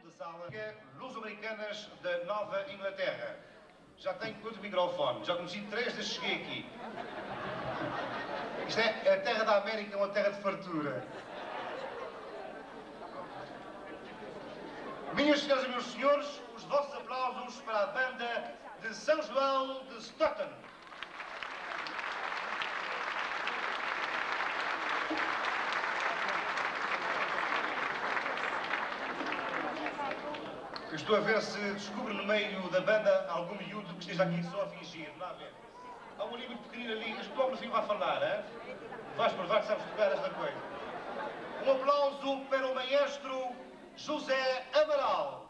de sala, luso-americanas da Nova Inglaterra. Já tenho quanto microfone, já conheci 3 desde que cheguei aqui. Isto é a terra da América, é uma terra de fartura. Minhas senhoras e meus senhores, os vossos aplausos para a banda de São João de Stockton. Eu estou a ver se descubro no meio da banda algum miúdo que esteja aqui só a fingir. Não há a ver. Há um ali muito pequenino ali, mas como assim vai falar, hein? Vais provar que sabes tocar esta coisa. Um aplauso para o maestro José Amaral.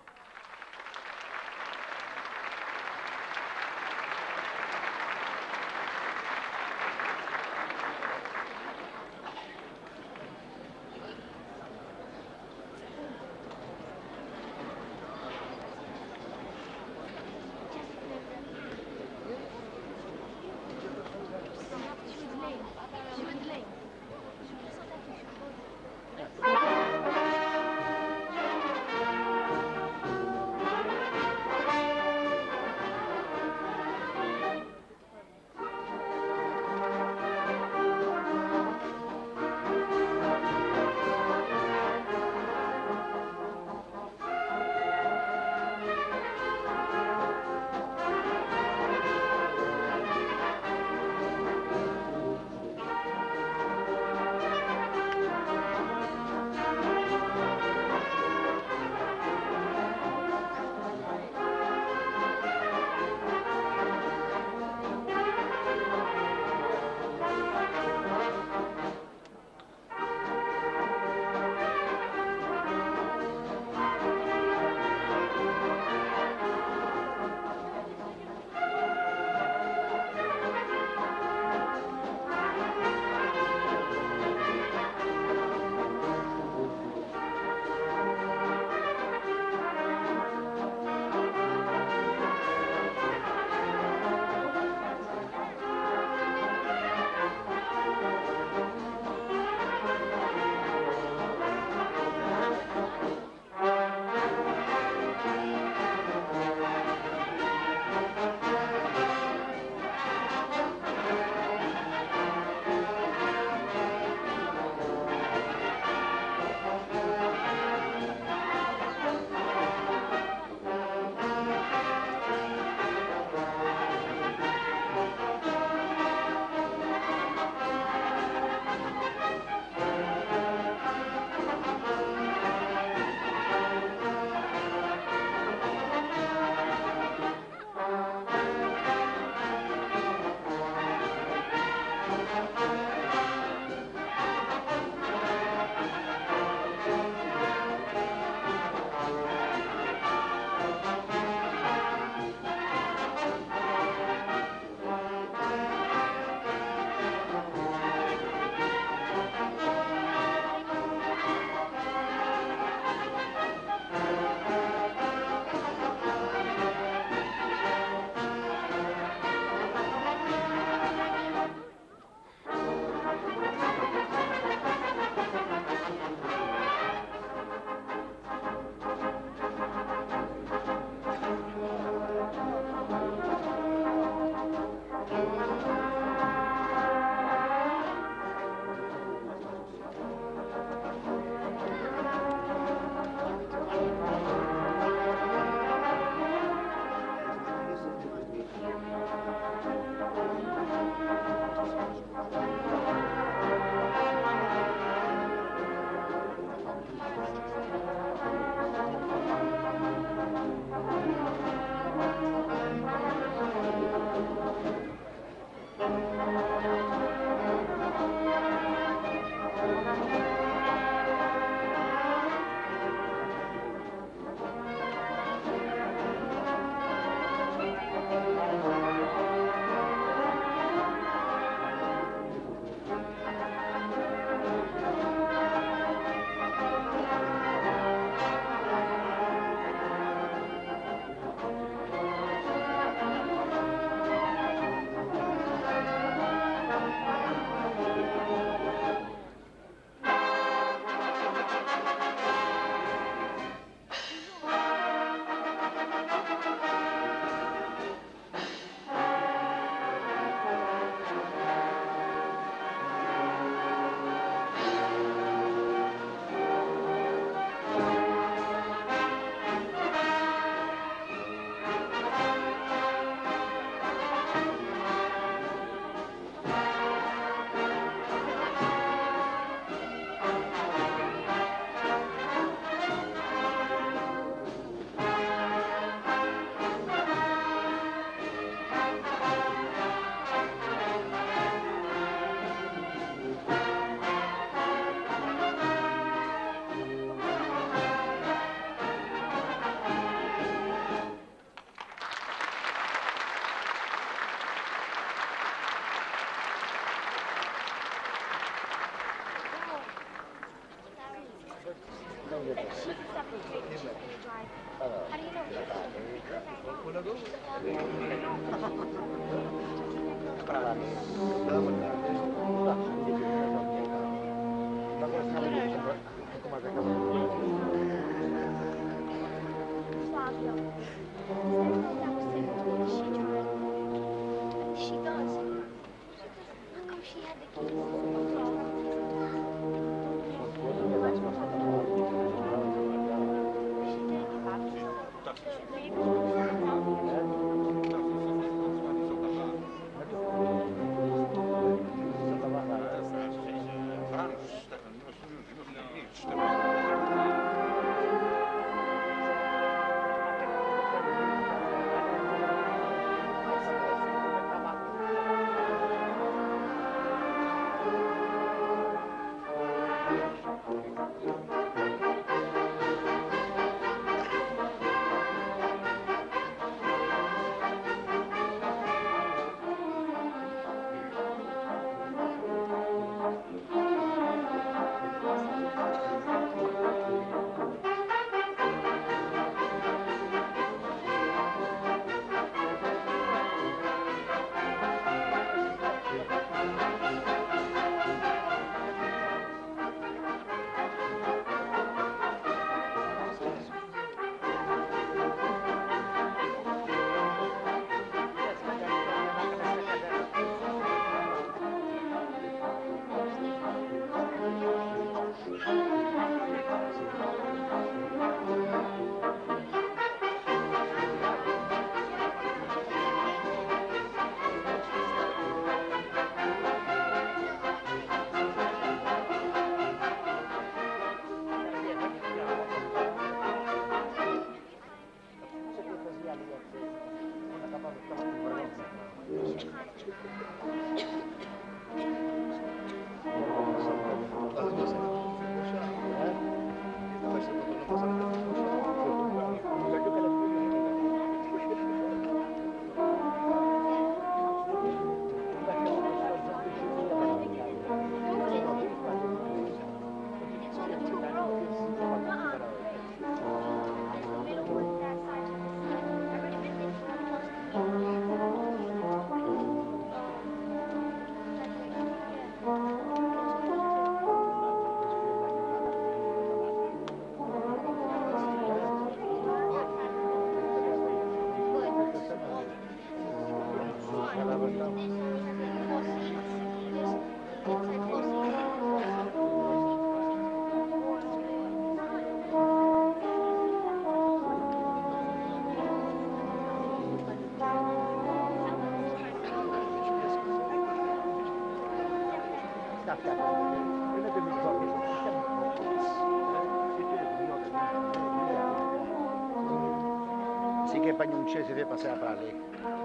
Sì che bagnoncese deve passare per lì.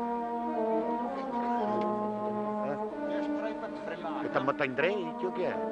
E ti metto in dritto, che è?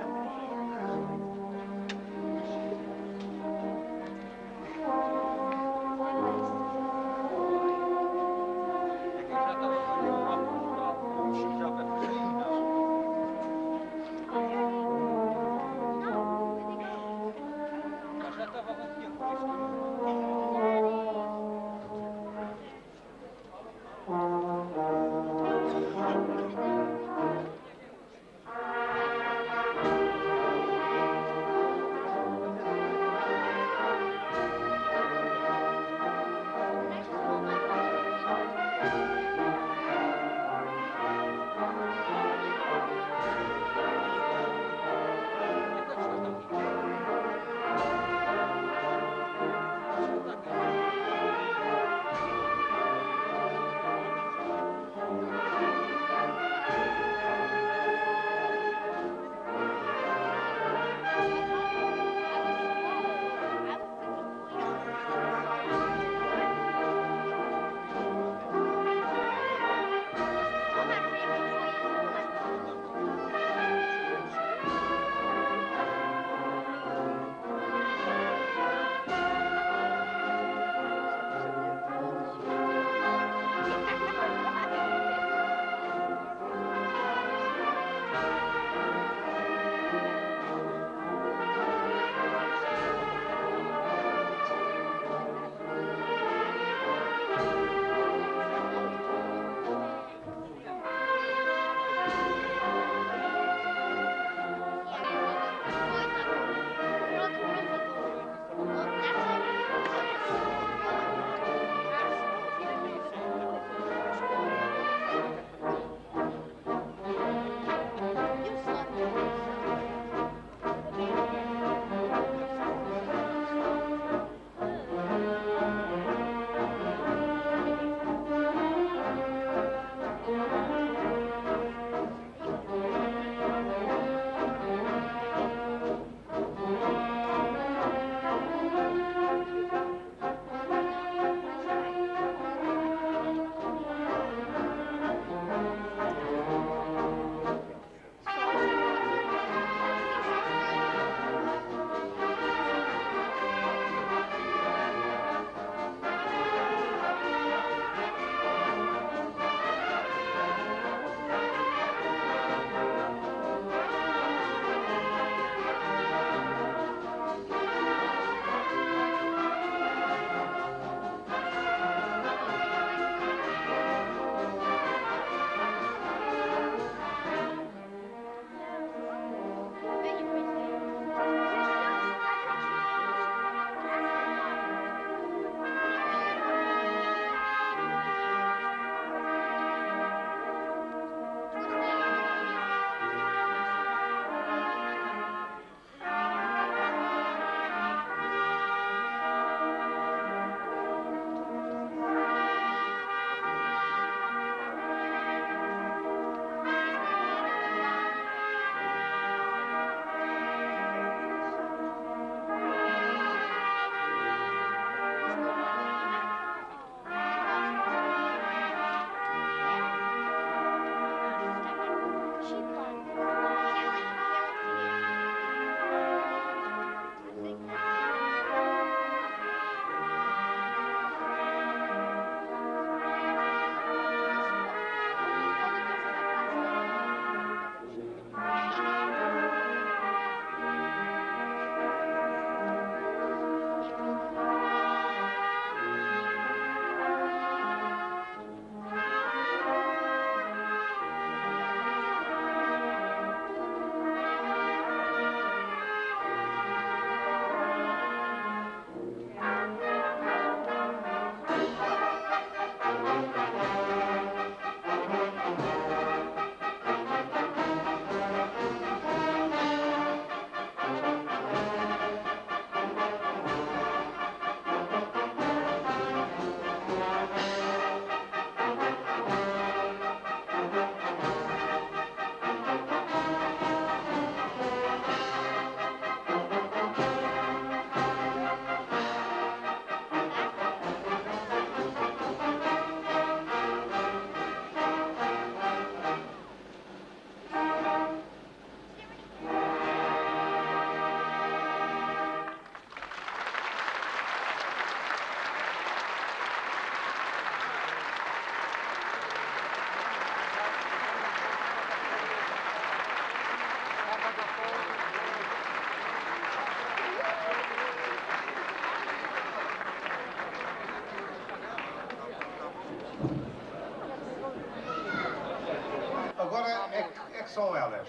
que são elas?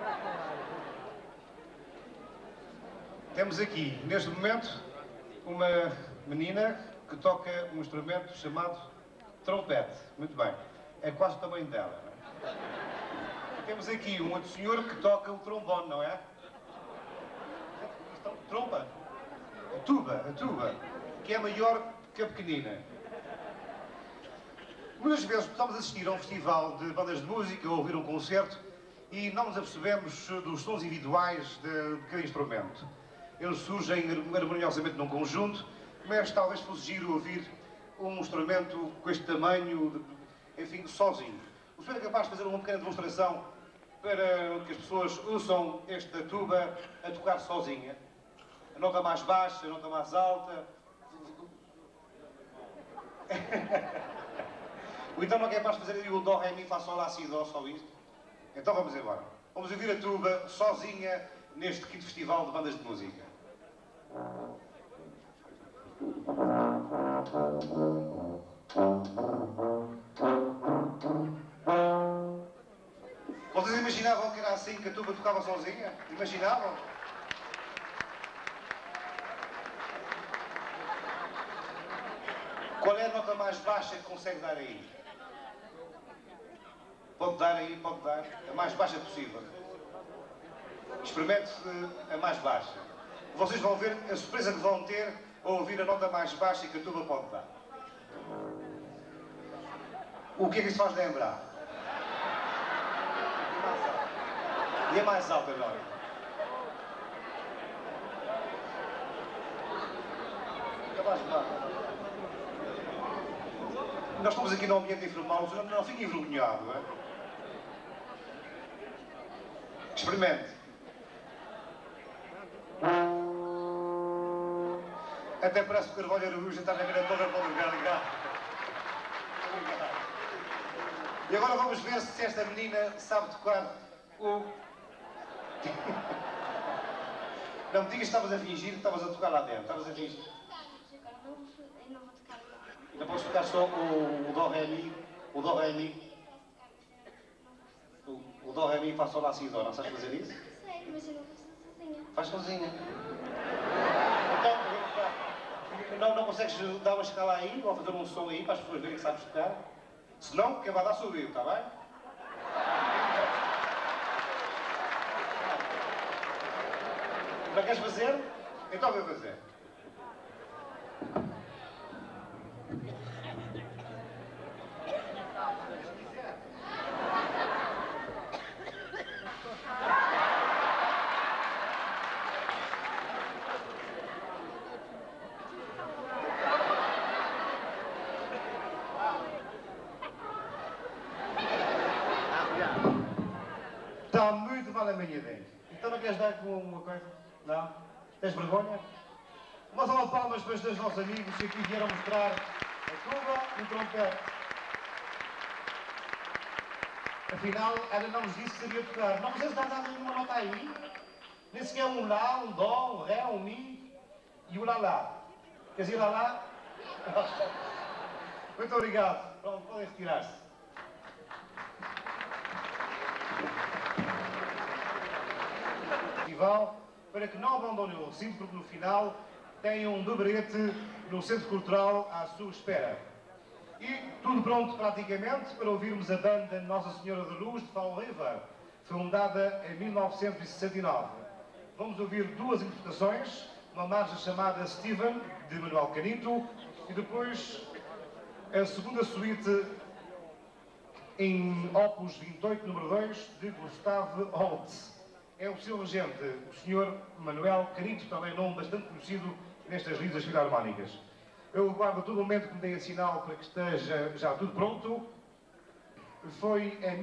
Temos aqui, neste momento, uma menina que toca um instrumento chamado trompete. Muito bem. É quase o tamanho dela, não é? E temos aqui um outro senhor que toca o trombone, não é? Trompa. A tuba, que é maior que a pequenina. Muitas vezes estamos a assistir a um festival de bandas de música ou ouvir um concerto e não nos apercebemos dos sons individuais de cada instrumento. Eles surgem harmoniosamente num conjunto, mas talvez fosse giro ouvir um instrumento com este tamanho, enfim, sozinho. O senhor é capaz de fazer uma pequena demonstração para que as pessoas ouçam esta tuba a tocar sozinha? A nota mais baixa, a nota mais alta. Ou então não é capaz de fazer o dó, ré, mi, fá, sol, lá, si, dó, só isto? Então vamos embora. Vamos ouvir a tuba sozinha neste quinto festival de bandas de música. Vocês imaginavam que era assim que a tuba tocava sozinha? Imaginavam? Qual é a nota mais baixa que consegue dar aí? Pode dar aí, pode dar. A mais baixa possível. Experimente a mais baixa. Vocês vão ver a surpresa que vão ter ao ouvir a nota mais baixa que a tuba pode dar. O que é que isto faz lembrar? E é mais alta agora. Nós estamos aqui num ambiente informal, não fique envergonhado, não é? Experimente. Até parece que o Carvalho Araújo está na minha toda para o lugar. E agora vamos ver se esta menina sabe tocar o... Não me digas que estavas a fingir que estavas a tocar lá dentro. Estavas a fingir. Eu não vou tocar lá. Não podes tocar só o dó, ré, mi, o dó, ré, mi. O dó, ré, mi, fá, sol, lá, si, dó. Não sabes fazer isso? Sei, mas eu não faço sozinha. Faz sozinha. Então, não consegues dar uma escala aí, ou fazer um som aí, para as pessoas verem que sabes tocar? Se não, quem vai dar sou eu, está bem? Não queres fazer? Então vou fazer. Está muito mal a minha dente. Então não queres dar com uma coisa? Não? Tens vergonha? Uma salva de palmas para estes nossos amigos que aqui vieram mostrar a tuba e o trompete. Afinal, ela não nos disse que sabia tocar. Não sei se dá nenhuma nota aí. Nem sequer um lá, um dó, um ré, um mi e o lá lá. Queres ir lá lá? Muito obrigado. Pronto, podem retirar-se. Para que não abandonem o recinto, porque no final tem um beberete no Centro Cultural à sua espera. E tudo pronto praticamente para ouvirmos a banda Nossa Senhora da Luz de Fall River, fundada em 1969. Vamos ouvir duas interpretações, uma marcha chamada Steven, de Manuel Canito, e depois a segunda suíte em Opus 28, número 2, de Gustave Holtz. É o seu regente, o Sr. Manuel Canito, também nome bastante conhecido nestas lidas filarmónicas. Eu aguardo todo o momento que me deem sinal para que esteja já tudo pronto. Foi em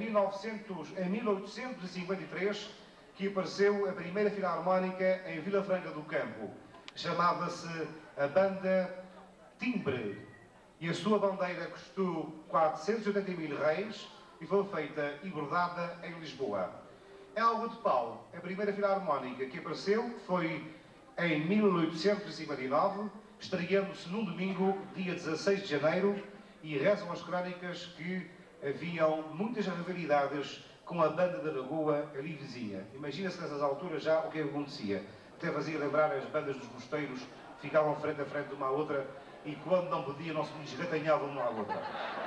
1853 que apareceu a primeira filarmónica em Vila Franca do Campo. Chamava-se a Banda Timbre e a sua bandeira custou 480.000 réis e foi feita e bordada em Lisboa. Em Algoa de Pau, a primeira filarmónica que apareceu foi em 1859, estreando-se num domingo, dia 16 de janeiro, e rezam as crónicas que haviam muitas rivalidades com a banda da Lagoa ali vizinha. Imagina-se nessas alturas já o que acontecia. Até fazia lembrar as bandas dos mosteiros, ficavam frente a frente uma à outra e quando não podiam não se esgatanhavam uma à outra.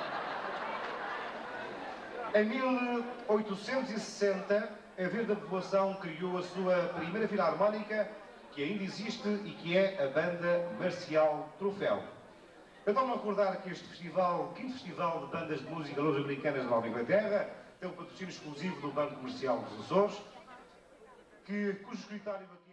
Em 1860, a Verde Povoação criou a sua primeira filarmónica, que ainda existe e que é a Banda Marcial Troféu. Eu estou-me a recordar que este festival, quinto festival de bandas de música luso-americanas da Nova Inglaterra, tem o patrocínio exclusivo do Banco Comercial dos Açores, cujo escritório aqui